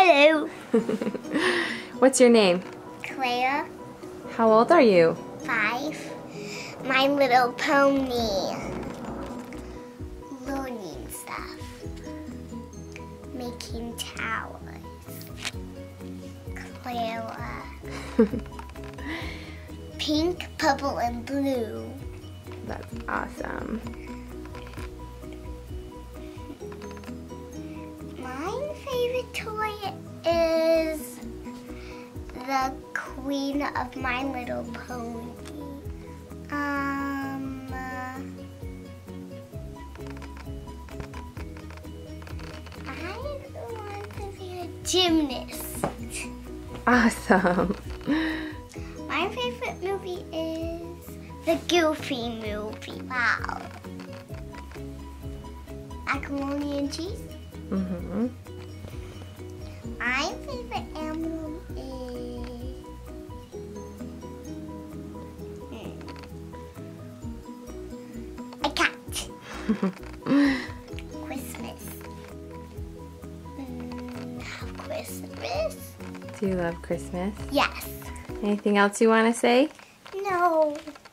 Hello. What's your name? Claire, How old are you? 5. My Little Pony. Learning stuff. Making towers. Clara. Pink, purple, and blue. That's awesome. My favorite toy is the Queen of My Little Pony. I want to be a gymnast. Awesome. My favorite movie is the Goofy movie. Wow. Macaroni and cheese. Mm-hmm. My favorite animal is a cat. Christmas. Christmas? Do you love Christmas? Yes. Anything else you want to say? No.